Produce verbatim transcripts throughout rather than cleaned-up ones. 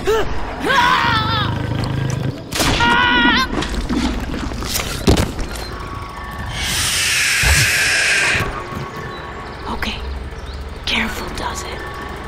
Okay, careful does it.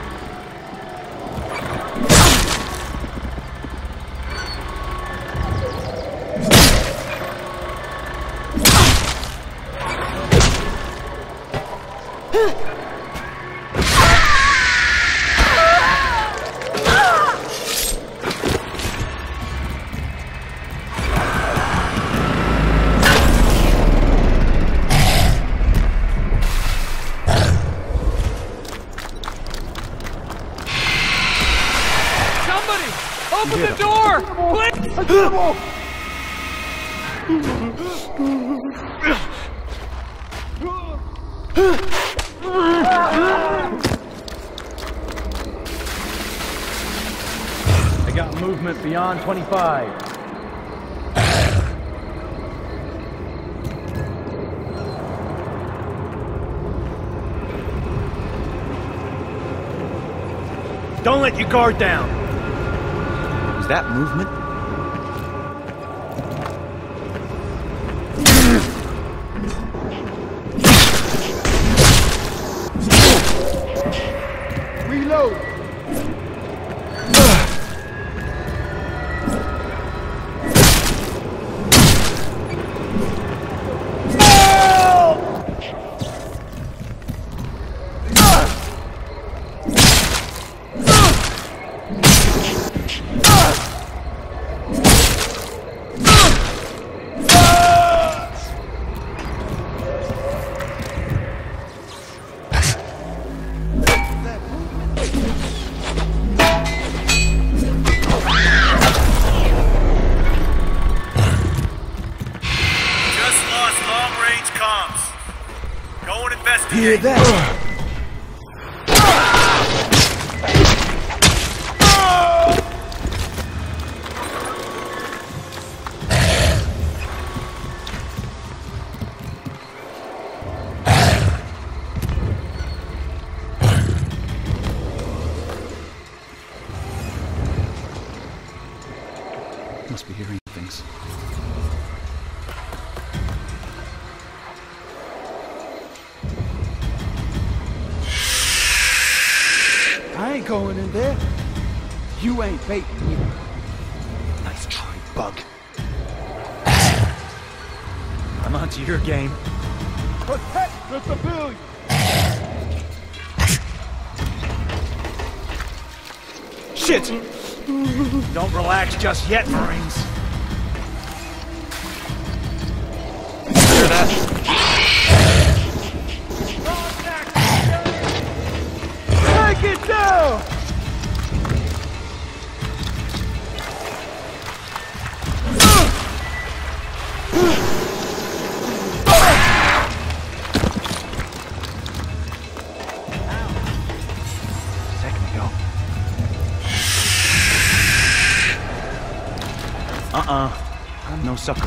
Open the door! Please! I got movement beyond twenty-five. Don't let your guard down. Is that movement? Reload! Hear that? Must be hearing things. I ain't going in there. You ain't baiting me. Nice try, bug. I'm onto your game. Protect the civilians! Shit! Don't relax just yet, Marines. Hear that? Take it down! Second ago. Uh-uh. I'm no sucker.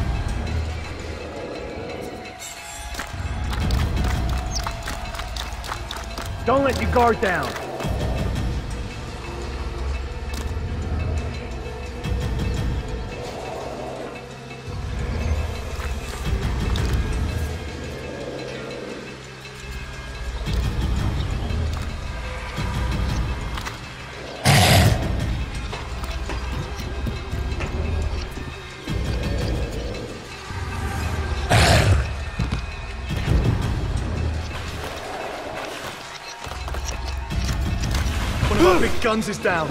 Don't let your guard down. One of our big guns is down.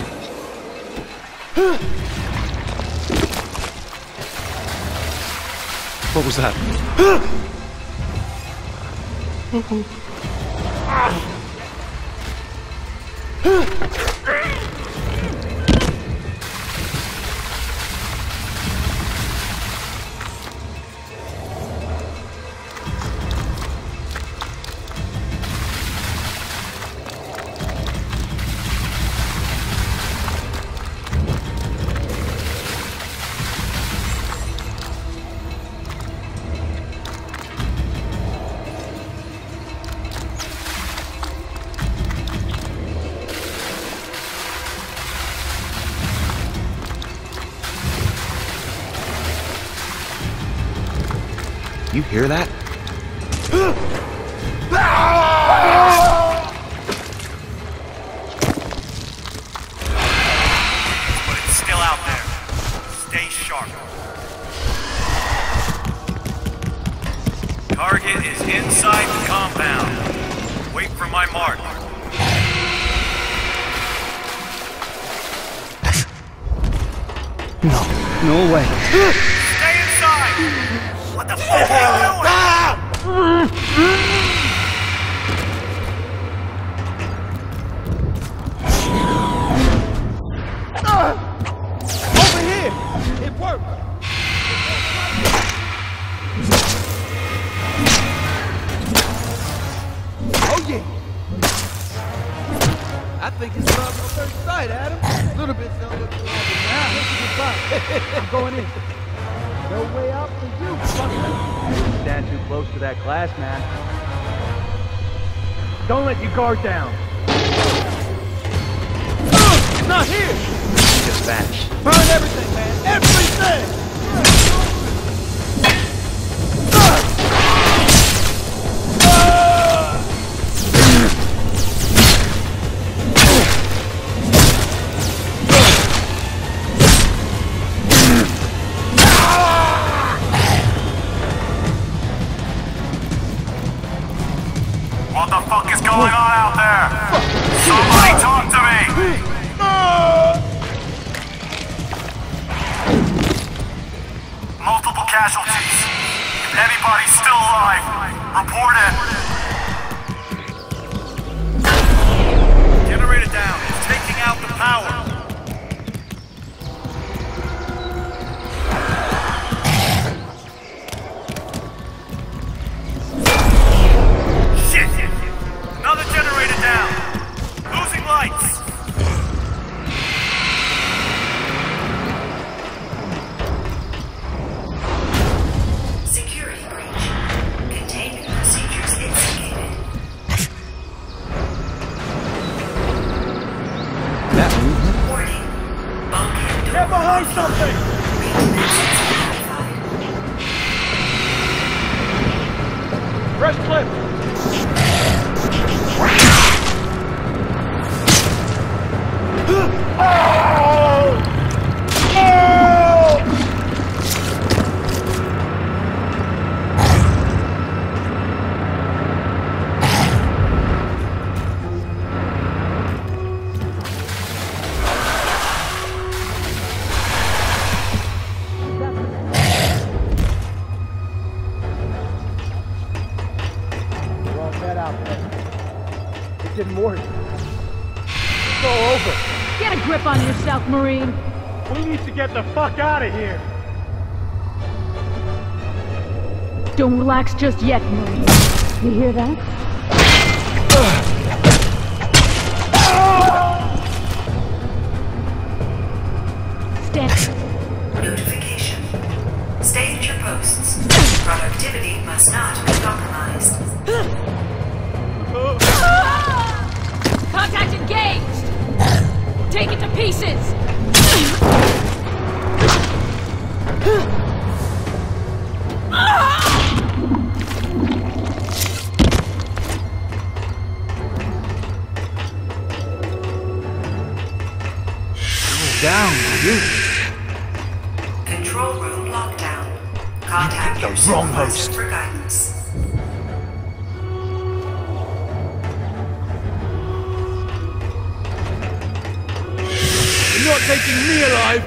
What was that? You hear that? But it's still out there. Stay sharp. Target is inside the compound. Wait for my mark. No, no way. Stay inside! What the fuck are you doing? Over here! It worked! Oh yeah! I think it's love at first sight, Adam. A little bit so. I'm going in. No way out for you, fucker. Stand too close to that glass, man. Don't let your guard down. It's not here! Just vanished. Burn everything, man! Everything! What the fuck is going on out there? Somebody talk to me! Multiple casualties. If anybody's still alive, report it. Generator down. It's taking out the power. Shit! Another generator down. Losing lights. Security breach. Containment procedures instigated. That movement? Warning. Bulkhead door. Get behind something! Maintenance is verified. Fresh clip! Didn't work. It's all over. Get a grip on yourself, Marine. We need to get the fuck out of here. Don't relax just yet, Marine. You hear that? Stand. Notification. Stay at your posts. Productivity must not be compromised. Contact engaged! Take it to pieces! Down, you. Control room lockdown. Contact You your picked the wrong supervisor host. for guidance. You're not taking me alive!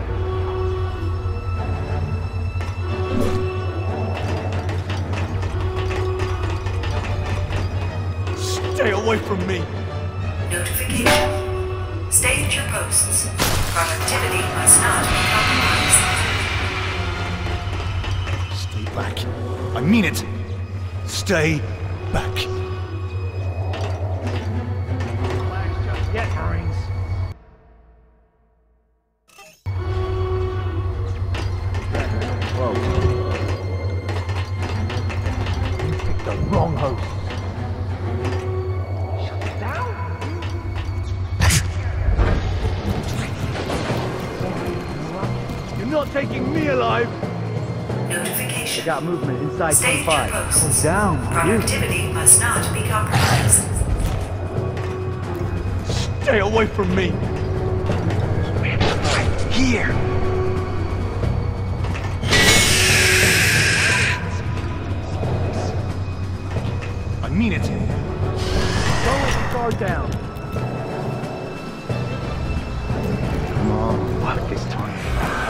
Stay away from me! Notification. Stay at your posts. Productivity must not be compromised. Stay back. I mean it. Stay back. Relax just yet, Marines. Whoa. You picked the wrong host. Shut it down. You're not taking me alive! Notification. location. Got movement inside Stay at your twenty-five. posts. Down. Productivity must not be compromised. Stay away from me. Here. I mean it. Don't let your guard down. Come on. Fuck this time.